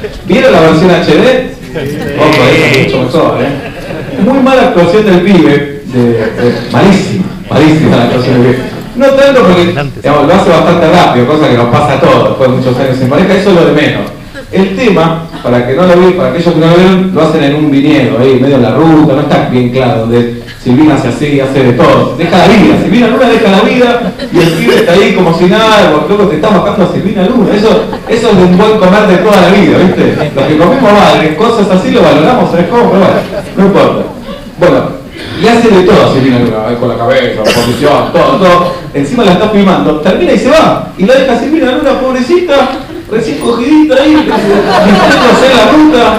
¿Vieron la versión HD? Ojo, es mucho mejor, Muy mala actuación del pibe, malísima la actuación del pibe. No tanto porque, digamos, lo hace bastante rápido, cosa que nos pasa a todos después de muchos años en pareja, eso es lo de menos. El tema, para que no lo vean, para aquellos que no lo ven, lo hacen en un viñedo, ahí en medio de la ruta, no está bien claro, donde Silvina hace así, hace de todo, deja la vida, Silvina Luna deja la vida y el pibe está ahí como si nada, porque loco te está bajando a Silvina Luna, eso es de un buen comer de toda la vida, ¿viste? Los que comemos madres, cosas así lo valoramos, ¿sabes cómo? Pero bueno, no importa. Bueno, y hace de todo a Silvina Luna, con la cabeza, posición, todo, encima la está filmando, termina y se va, y la deja Silvina Luna, pobrecita, recién cogidita ahí, intentando hacer la ruta.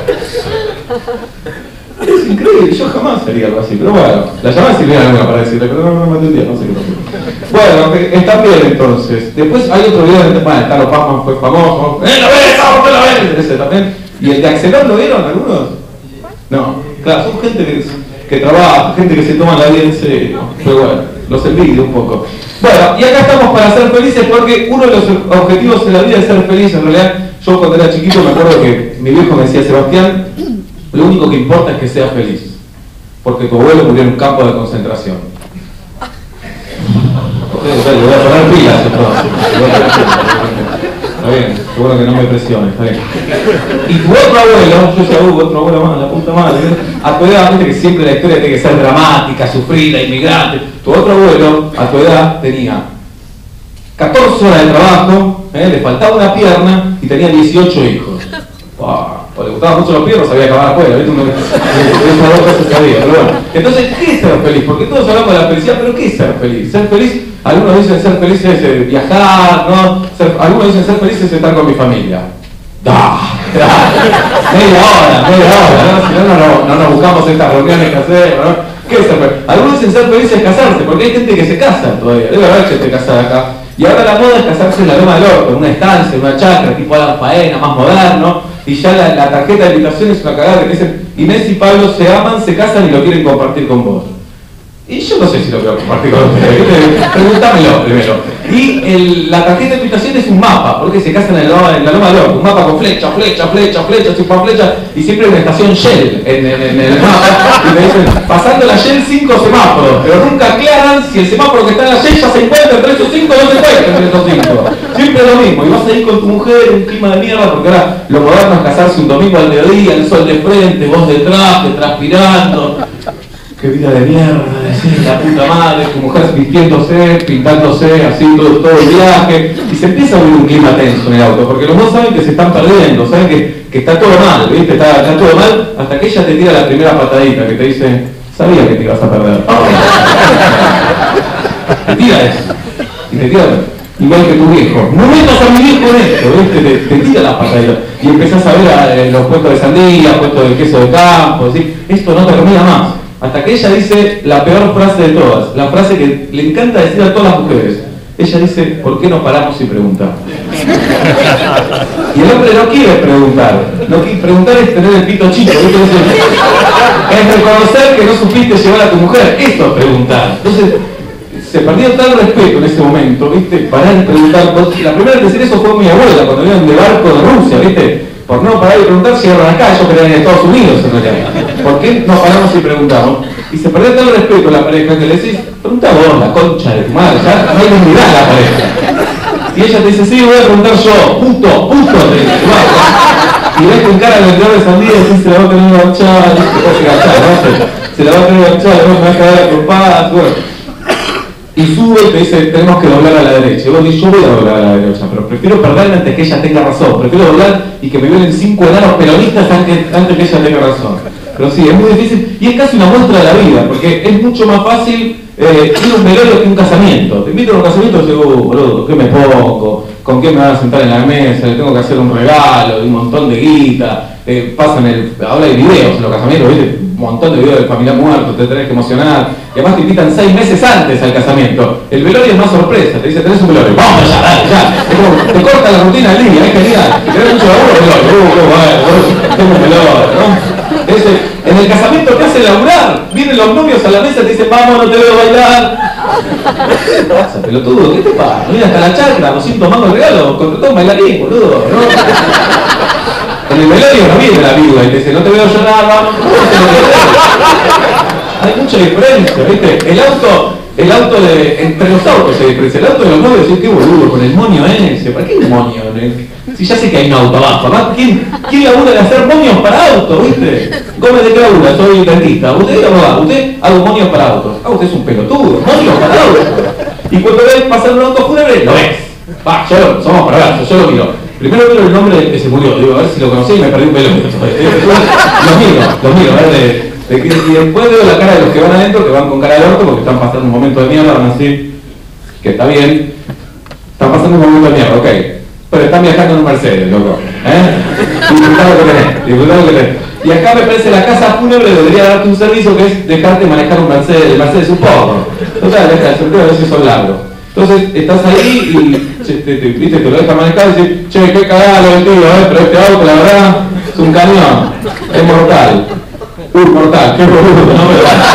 Es increíble, yo jamás haría algo así, pero bueno, la llamada Silvina Luna para decirle, pero no me atendía, no sé qué pasó. Bueno, está bien entonces. Después hay otro video de Carlos Pazman, fue famoso. ¡La ves! ¡Vamos la ves! Ese también. ¿Y el de Axelón lo vieron algunos? No, claro, son gente que trabaja, gente que se toma la vida en serio. Pero bueno, los envidio un poco. Bueno, y acá estamos para ser felices porque uno de los objetivos de la vida es ser feliz. En realidad, yo cuando era chiquito me acuerdo que mi viejo me decía, Sebastián, lo único que importa es que seas feliz, porque tu abuelo murió en un campo de concentración. Le voy a poner pilas entonces. Está bien, seguro que no me presiones, está bien. Y tu otro abuelo, yo ya otro abuelo más, la puta madre, a tu edad, viste que siempre la historia tiene que ser dramática, sufrida, inmigrante. Tu otro abuelo, a tu edad, tenía 14 horas de trabajo, le faltaba una pierna y tenía 18 hijos. Wow. O le gustaban mucho los perros, sabía acabar afuera, ¿viste? Esas dos cosas sabía, pero bueno. Entonces, ¿qué es ser feliz? Porque todos hablamos de la felicidad, pero ¿qué es ser feliz? Ser feliz, algunos dicen ser feliz es viajar, ¿no? Algunos dicen ser feliz es estar con mi familia. Media hora, ¿no? Si no nos buscamos estas reuniones que hacemos, ¿no? ¿Qué es ser feliz? Algunos dicen ser feliz es casarse, porque hay gente que se casa todavía. Debe haber gente casada acá. Y ahora la moda es casarse en la Loma del Orto, en una estancia, en una chacra, tipo Adam Faena, más moderno. Y ya la tarjeta de invitación es una cagada que dicen Inés y Pablo se aman, se casan y lo quieren compartir con vos. Y yo no sé si lo quiero compartir con ustedes, pregúntamelo primero. Y la tarjeta de invitación es un mapa, porque se casan en la Loma del Orto, un mapa con flecha, chupa flecha, y siempre hay una estación Shell en el mapa, y me dicen, pasando la Shell 5 semáforos, pero nunca aclaran si el semáforo que está en la Shell ya se encuentra entre esos 5 o no se encuentra entre esos 5. Siempre es lo mismo, y vas a ir con tu mujer, un clima de mierda, porque ahora lo moderno es casarse un domingo al mediodía, el sol de frente, vos detrás, transpirando. Qué vida de mierda, decís, la puta madre, tu mujer vistiéndose, pintándose, así todo el viaje, y se empieza a ver un clima tenso en el auto, porque los dos saben que se están perdiendo, saben que está todo mal, ¿viste? Está todo mal, hasta que ella te tira la primera patadita, que te dice, sabía que te ibas a perder. Te tira eso, y te tira igual que tu viejo. No metas a mi viejo en esto, ¿viste? Te tira la patadita, y empezás a ver los puestos de sandía, puestos de queso de campo, ¿sí? Esto no termina más. Hasta que ella dice la peor frase de todas, la frase que le encanta decir a todas las mujeres. Ella dice, ¿por qué no paramos y preguntamos? Y el hombre no quiere preguntar. Preguntar es tener el pito chico, ¿viste? Es reconocer que no supiste llevar a tu mujer. Esto es preguntar. Entonces, se perdió tal respeto en ese momento, ¿viste? Parar y preguntar. La primera en decir eso fue mi abuela, cuando venían de barco de Rusia, ¿viste? Por no parar y preguntar si eran acá, yo quería en Estados Unidos en realidad. ¿Por qué no paramos y preguntamos? Y se perdió tal respeto a la pareja que le decís, pregunta vos, la concha de tu madre, ya no hay dignidad en la pareja. Y ella te dice, sí, voy a preguntar yo, punto, te dice, y ves con cara de vendedor de sandía y decís, se la va a tener enganchada, se la va a tener enganchada, me va a caer a trompadas, bueno. Y sube y te dice, tenemos que doblar a la derecha. Y vos dices, yo voy a doblar a la derecha, pero prefiero perderme antes que ella tenga razón. Prefiero doblar y que me violen 5 enanos peronistas antes que ella tenga razón. Pero sí, es muy difícil y es casi una muestra de la vida, porque es mucho más fácil ir a un velorio que un casamiento. Te invito a un casamiento y digo, boludo, ¿qué me pongo? ¿Con qué me van a sentar en la mesa? Le tengo que hacer un regalo, un montón de guita. Ahora hay videos en los casamientos, ¿viste? Un montón de videos del familiar muerto, te tenés que emocionar. Y además te invitan 6 meses antes al casamiento. El velorio es más sorpresa, te dice, tenés un velorio, vamos ya, dale, ya. Es como, te corta la rutina del día, es genial. Y tenés mucho laburo, velorio, tengo un velorio, ¿no? En el casamiento te hace laburar. Vienen los novios a la mesa y te dicen, vamos, no te veo bailar. ¿Qué te pasa, pelotudo? ¿Qué te pasa? Mira hasta la chacra, 200 mangos de regalo, contrató un bailarín, boludo, ¿no? el velorio no viene la viuda y te dice, no te veo llorar, vamos, hay mucha diferencia, ¿viste? El auto entre los autos se diferencia. El auto de los novios, qué boludo, con el moño ese. ¿Para qué un moño? Si ya sé que hay un auto abajo. ¿Quién labura de hacer moños para autos, viste? Gómez de Claura, soy dentista. Usted es abogado, usted hago moños para autos. Ah, usted es un pelotudo, moños para autos. Y cuando ves pasar un auto fúnebre, lo ves. Va, somos perversos, yo lo miro. Primero miro el nombre del que se murió, digo, a ver si lo conocí y me perdí un pelo. Los miro, a ver y después veo la cara de los que van adentro, que van con cara de orto porque están pasando un momento de mierda, van así, que está bien, están pasando un momento de mierda, ok, pero están viajando en un Mercedes, loco, disfrutá lo que tenés. Y acá me parece la casa fúnebre debería darte un servicio que es dejarte manejar un Mercedes, el Mercedes un poco, total, deja el sorteo, a veces son largos. Entonces estás ahí y te lo dejas manejar y dices, che, qué cagado el tío, pero este auto la verdad es un cañón, es mortal. Mortal, qué boludo, no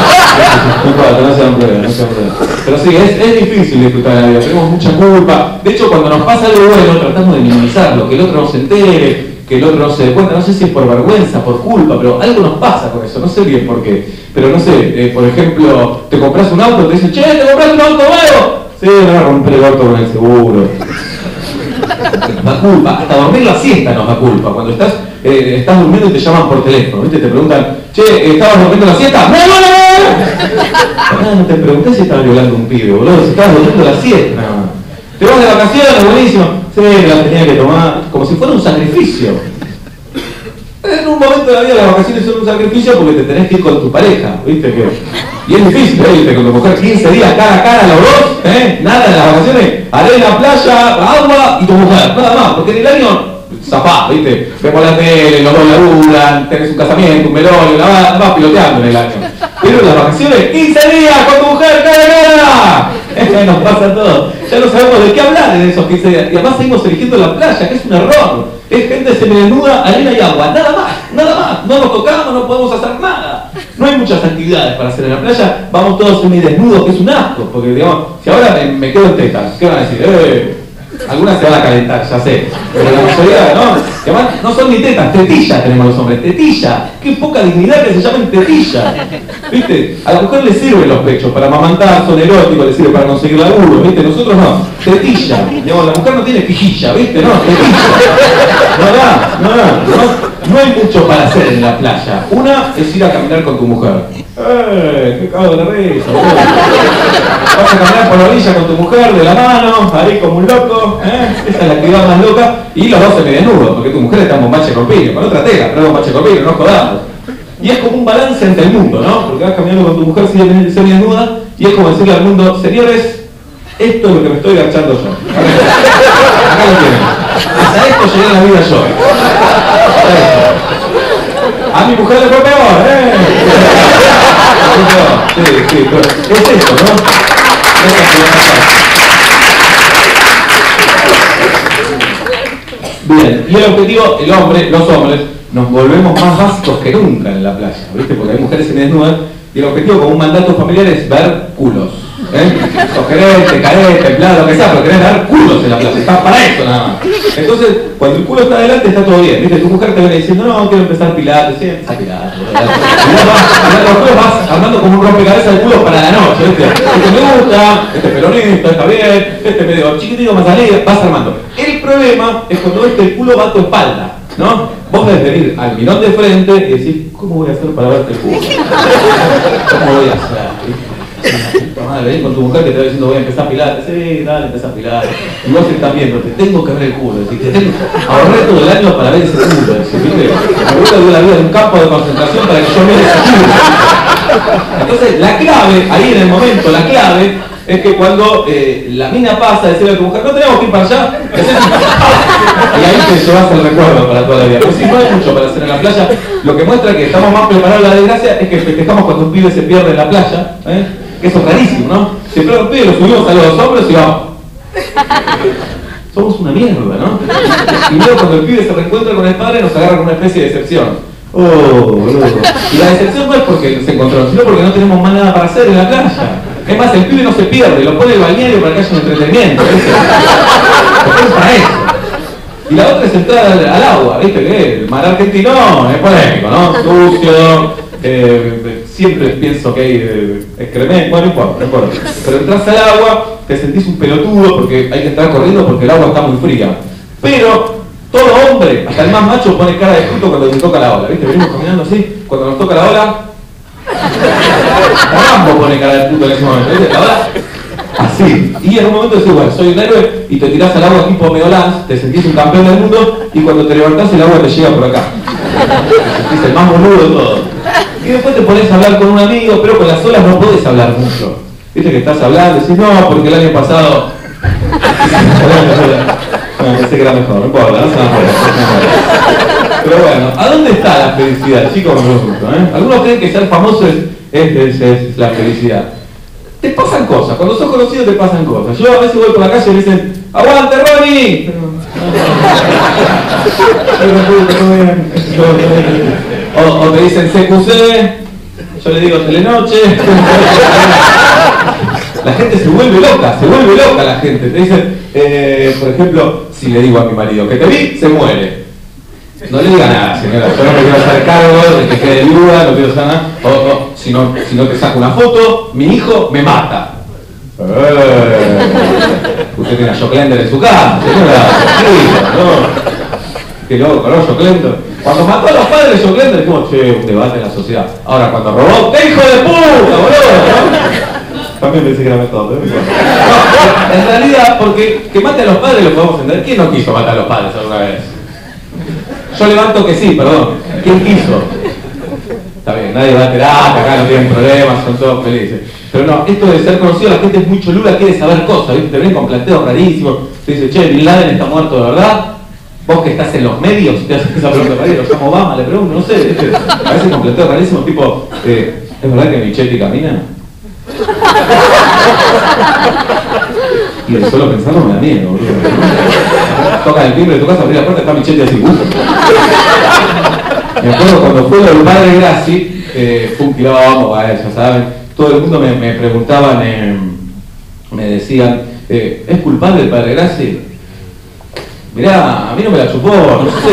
sean pruebas. Pero sí, es difícil disfrutar de la vida, tenemos mucha culpa. De hecho, cuando nos pasa algo bueno, tratamos de minimizarlo, que el otro no se entere, que el otro no se dé cuenta, no sé si es por vergüenza, por culpa, pero algo nos pasa con eso, no sé bien por qué. Pero no sé, por ejemplo, te compras un auto, te dicen, che, ¿te compras un auto nuevo? Sí, me va a romper el auto con el seguro. Da culpa, hasta dormir la siesta nos da culpa. Cuando estás durmiendo y te llaman por teléfono, ¿viste? Te preguntan, che, ¿estabas durmiendo la siesta? ¡No! No te pregunté si estabas violando un pibe, boludo, si estabas durmiendo la siesta. Te vas de vacaciones, buenísimo. Sí, la tenía que tomar, como si fuera un sacrificio. En un momento de la vida las vacaciones son un sacrificio porque te tenés que ir con tu pareja, ¿viste? Y es difícil, irte con tu mujer 15 días cara a cara los dos, nada en las vacaciones, arena, playa, agua y tu mujer, nada más, porque en el año zapá, ¿viste? Vemos la tele, los dos laburan, tenés un casamiento, un velorio, la vas piloteando en el año. Pero en las vacaciones, 15 días con tu mujer cara a cara, nos pasa todo. Ya no sabemos de qué hablar en esos 15 días. Y además seguimos eligiendo la playa, que es un error. Es gente semidesnuda, arena y agua, nada más. No nos tocamos, no podemos hacer nada. No hay muchas actividades para hacer en la playa, vamos todos semidesnudos, que es un asco. Porque digamos, si ahora me quedo en tetas, ¿qué van a decir? Algunas se van a calentar, ya sé. Pero la mayoría, ¿no? Y además no son ni tetas, tetillas tenemos los hombres, tetilla. Qué poca dignidad que se llamen tetilla. ¿Viste? A la mujer le sirven los pechos para amamantar, son eróticos, le sirve para conseguir laburo, ¿viste? Nosotros no. Tetilla. Digamos, la mujer no tiene pijilla, ¿viste? No, tetilla. No hay mucho para hacer en la playa. Una es ir a caminar con tu mujer. ¡Qué cago de risa! Vas a caminar por la orilla con tu mujer de la mano, ahí como un loco, esa es la actividad más loca, y los dos semidesnudos, porque tu mujer está en bombache corpino, con otra tela, pero bombache corpino, no jodamos. Y es como un balance entre el mundo, ¿no? Porque vas caminando con tu mujer semidesnuda, y es como decirle al mundo, señores, esto es lo que me estoy agachando yo. Acá lo tienen. Hasta esto llegué en la vida yo. A mi mujer le fue peor, Sí, pero es esto, ¿no? Bien, y el objetivo, los hombres, nos volvemos más básicos que nunca en la playa, ¿viste? Porque hay mujeres semidesnudas, y el objetivo como un mandato familiar es ver culos. Sos gerente, cadete, templado, lo que sea, pero querés ver culos en la playa, está para eso nada más. Entonces, cuando el culo está adelante está todo bien, ¿viste? Tu mujer te viene diciendo, no, quiero empezar pilates, sí, empieza pilates. Y después vas armando como un rompecabezas de culos para la noche, ¿viste? Este me gusta, este peronista, está bien, este medio chiquitito, más alegre, vas armando. El problema es cuando ves que el culo va a tu espalda, ¿no? Vos debes venir al mirón de frente y decir, ¿cómo voy a hacer para verte el culo? ¿Cómo voy a hacer? Madre, ven con tu mujer que te va diciendo voy a empezar a pilar, sí, dale, empezá a pilar. Y vos estás viendo, te tengo que ver el culo, ahorré todo el año para ver ese culo, ¿viste? Me gusta vivir la vida en un campo de concentración para que yo vea ese culo. Entonces, la clave, ahí en el momento, la clave es que cuando la mina pasa a decirle a tu mujer, no tenemos que ir para allá, y ahí te llevas el recuerdo para toda la vida. Pues si no hay mucho para hacer en la playa, lo que muestra que estamos más preparados a la desgracia es que festejamos cuando un pibe se pierde en la playa, que eso es rarísimo, ¿no? Siempre los pibes los subimos a los hombros y vamos. Somos una mierda, ¿no? Y luego cuando el pibe se reencuentra con el padre nos agarra con una especie de decepción. Oh, boludo. Y la decepción no es porque se encontró, sino porque no tenemos más nada para hacer en la playa. Es más, el pibe no se pierde, lo pone el balneario para que haya un entretenimiento. Es para eso. Y la otra es entrar al agua, ¿viste? Que el mar argentino es polémico, ¿no? Sucio, siempre pienso que hay excremento, bueno, no importa. Pero entras al agua, te sentís un pelotudo porque hay que entrar corriendo porque el agua está muy fría. Pero todo hombre, hasta el más macho, pone cara de puto cuando le toca la ola, ¿viste? Venimos caminando así, cuando nos toca la ola, Rambo pone cara de puto en ese momento, ¿viste? La ola, así. Y en un momento decís, bueno, soy un héroe, y te tirás al agua tipo Medolans, te sentís un campeón del mundo, y cuando te levantás el agua te llega por acá. Te sentís el más boludo de todo. Y después te pones a hablar con un amigo, pero con las olas no podés hablar mucho. Viste que estás hablando, decís, no, porque el año pasado... Bueno, pensé que era mejor, no importa, no se me acuerda. Pero bueno, ¿a dónde está la felicidad? Chicos, me pregunto, ¿eh? Algunos creen que ser famoso es la felicidad. Te pasan cosas, cuando sos conocido te pasan cosas. Yo a veces voy por la calle y me dicen, ¡aguante, Ronnie! O te dicen CQC, yo le digo Telenoche. La gente se vuelve loca la gente. Te dicen, por ejemplo, si le digo a mi marido que te vi, se muere. No le diga nada, señora, yo no me quiero hacer cargo de que quede viuda, no quiero hacer nada. O si no te saco una foto, mi hijo me mata. Usted tiene a Joclender en su casa, señora. ¿No? Qué loco, ¿no? Joclender. Cuando mató a los padres de Joclender, dijimos, che, un debate en la sociedad. Ahora, cuando robó, ¡qué hijo de puta, boludo! ¿No? También pensé que era mejor, ¿eh? No, en realidad, porque que mate a los padres lo podemos entender. ¿Quién no quiso matar a los padres alguna vez? Yo levanto que sí, perdón. ¿Quién quiso? Está bien, nadie va a terapia, acá no tienen problemas, son todos felices. Pero no, esto de ser conocido, la gente es muy cholula, quiere saber cosas, ¿viste? Te ven con planteos rarísimos. Te dice, che, Bin Laden está muerto de verdad. Vos que estás en los medios, te haces esa pregunta para ir, lo llamo Obama, le pregunto, no sé, ¿viste? A veces con planteos rarísimos, tipo, ¿es verdad que Michetti camina? Y de solo pensarlo me da miedo, boludo. Toca el timbre de tu casa, abrir la puerta, está Michetti así. Me acuerdo cuando fue lo del padre Grassi, fue un quilombo, ya saben. Todo el mundo me preguntaban, me decían, ¿es culpable el padre Grassi? Mirá, a mí no me la chupó, no sé.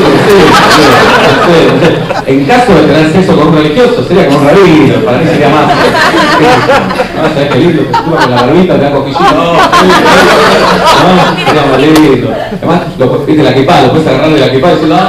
En caso de tener sexo con un religioso, sería con un rabino, para mí sería más. No, ¿sabés qué lindo? Te chupa con la barbita, te da coquillito. No, sería más lindo. Además, viste la kipá, lo puedes agarrar de la kipá y decir, no,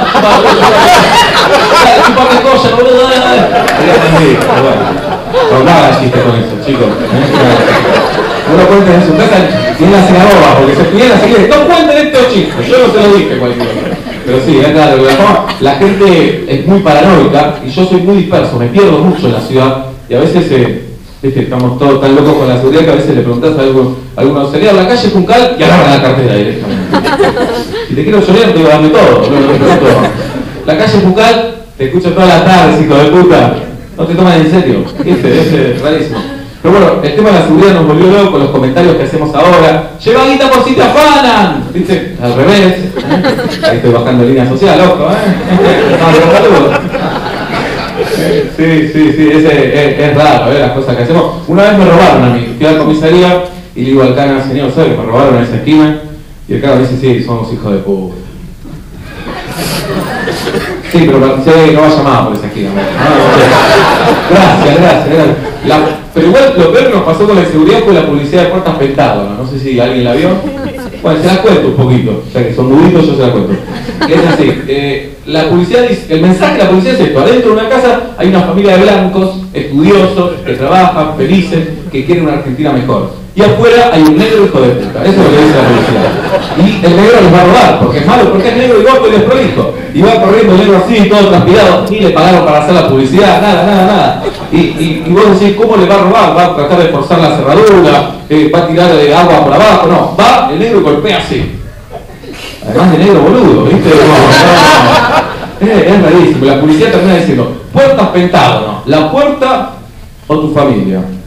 chupame colla, boludo. Sería más lindo, pero bueno. No hagan chiste con eso, chicos. Uno cuenta en su casa y en la sinagoga, porque se estuviera así, no cuenten estos chistes, yo no se lo dije cualquier cosa. Pero sí, es claro, la gente es muy paranoica y yo soy muy disperso, me pierdo mucho en la ciudad y a veces estamos todos tan locos con la seguridad que a veces le preguntás a algunos, salía a la calle Juncal y agarran la cartera directamente. Si te quiero llorar, te digo, dame todo, todo. La calle Juncal, te escucho todas las tardes, hijo de puta, no te toman en serio, es rarísimo. Pero bueno, el tema de la seguridad nos volvió loco, los comentarios que hacemos ahora. ¡Lleva guita por si te afanan! ¿Viste? Al revés. Ahí estoy bajando línea social, ojo, Sí, es raro, las cosas que hacemos. Una vez me robaron a mí, fui a la comisaría y le digo al cana, señor, ¿sabe que me robaron en esa esquina? Y el cana dice, sí, somos hijos de puta. Sí, pero no vaya más por esa esquina. Gracias. Pero igual lo peor que nos pasó con la inseguridad fue la publicidad de Puertas Pentágono. No sé si alguien la vio. Bueno, se la cuento un poquito. O sea que son muditos, yo se la cuento. Es así. La publicidad dice, el mensaje de la publicidad es esto. Adentro de una casa hay una familia de blancos, estudiosos, que trabajan, felices, que quieren una Argentina mejor. Y afuera hay un negro hijo de puta. Eso es lo que dice la publicidad. Y el negro les va a robar, porque es malo, porque es negro y gordo y desprolijo. Y va corriendo el negro así, todo transpirado, ni le pagaron para hacer la publicidad, nada. Y vos decís, ¿cómo le va a robar? Va a tratar de forzar la cerradura, va a tirar agua por abajo, no. Va el negro y golpea así. Además de negro boludo, ¿viste? No. Es rarísimo. La publicidad termina diciendo, Puertas Pentágono, la puerta o tu familia.